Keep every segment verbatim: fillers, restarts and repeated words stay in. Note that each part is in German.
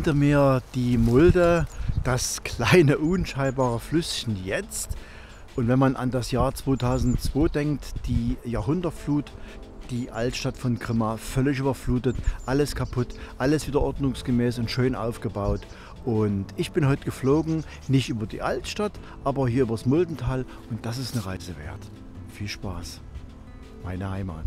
hinter mir die Mulde, das kleine unscheinbare Flüsschen jetzt. Und wenn man an das Jahr zweitausendzwei denkt, die Jahrhundertflut, die Altstadt von Grimma völlig überflutet, alles kaputt, alles wieder ordnungsgemäß und schön aufgebaut. Und ich bin heute geflogen, nicht über die Altstadt, aber hier übers Muldental, und das ist eine Reise wert. Viel Spaß. Meine Heimat.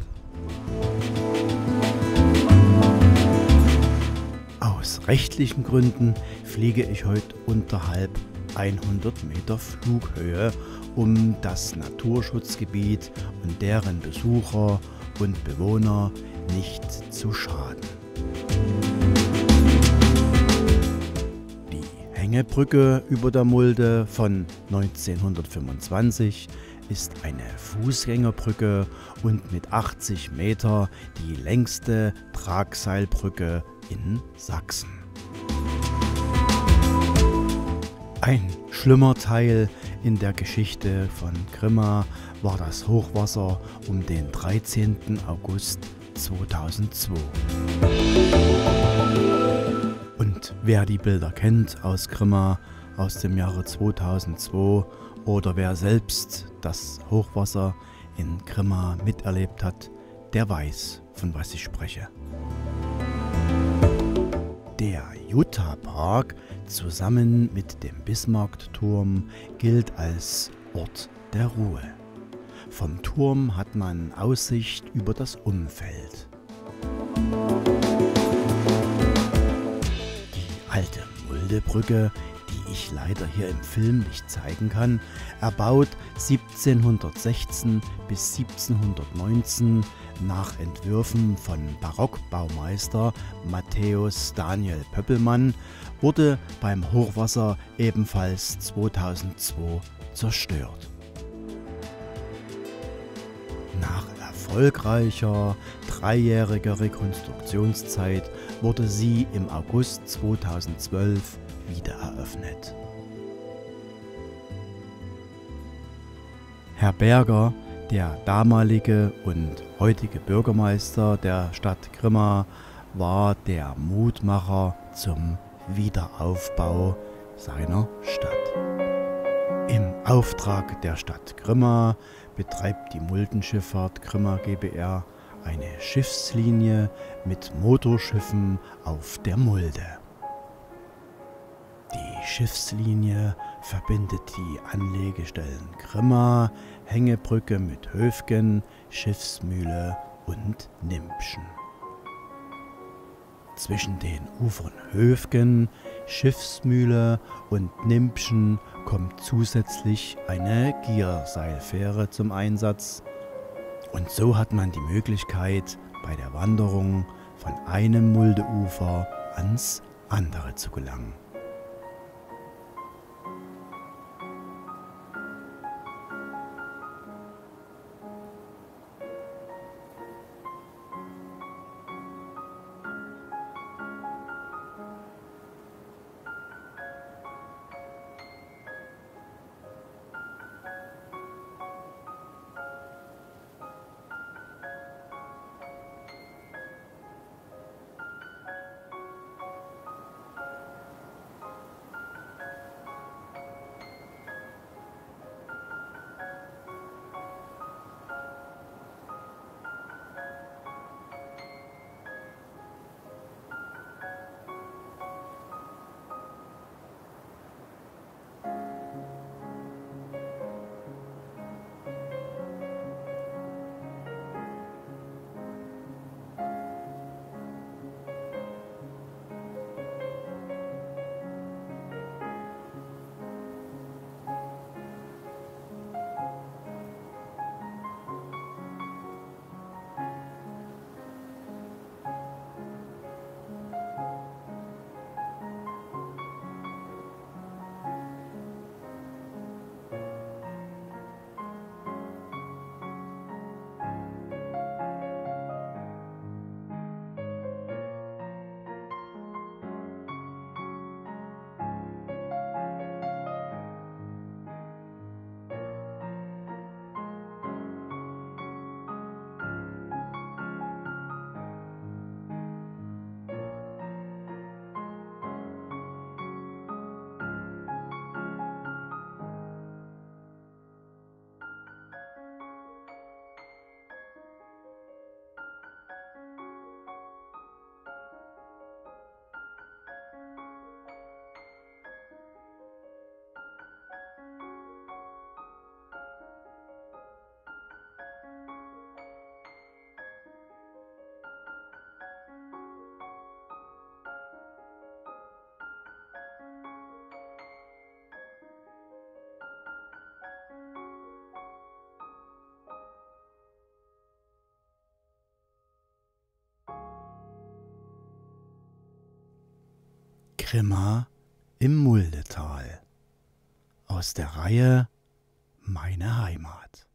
Aus rechtlichen Gründen fliege ich heute unterhalb hundert Meter Flughöhe, um das Naturschutzgebiet und deren Besucher und Bewohner nicht zu schaden. Die Hängebrücke über der Mulde von neunzehnhundertfünfundzwanzig ist eine Fußgängerbrücke und mit achtzig Meter die längste Tragseilbrücke in Sachsen. Ein schlimmer Teil in der Geschichte von Grimma war das Hochwasser um den dreizehnten August zweitausendzwei. Und wer die Bilder kennt aus Grimma aus dem Jahre zweitausendzwei oder wer selbst das Hochwasser in Grimma miterlebt hat, der weiß, von was ich spreche. Der Jutta-Park zusammen mit dem Bismarckturm gilt als Ort der Ruhe. Vom Turm hat man Aussicht über das Umfeld. Die alte Muldebrücke, die ich leider hier im Film nicht zeigen kann, erbaut siebzehnhundertsechzehn bis siebzehnhundertneunzehn nach Entwürfen von Barockbaumeister Matthäus Daniel Pöppelmann, wurde beim Hochwasser ebenfalls zweitausendzwei zerstört. Nach erfolgreicher dreijähriger Rekonstruktionszeit wurde sie im August zweitausendzwölf wieder eröffnet. Herr Berger, der damalige und heutige Bürgermeister der Stadt Grimma, war der Mutmacher zum Wiederaufbau seiner Stadt. Im Auftrag der Stadt Grimma betreibt die Muldenschifffahrt Grimma GbR eine Schiffslinie mit Motorschiffen auf der Mulde. Die Schiffslinie verbindet die Anlegestellen Grimma, Hängebrücke mit Höfgen, Schiffsmühle und Nimpschen. Zwischen den Ufern Höfgen, Schiffsmühle und Nimpschen kommt zusätzlich eine Gierseilfähre zum Einsatz. Und so hat man die Möglichkeit, bei der Wanderung von einem Muldeufer ans andere zu gelangen. Grimma im Muldetal aus der Reihe Meine Heimat.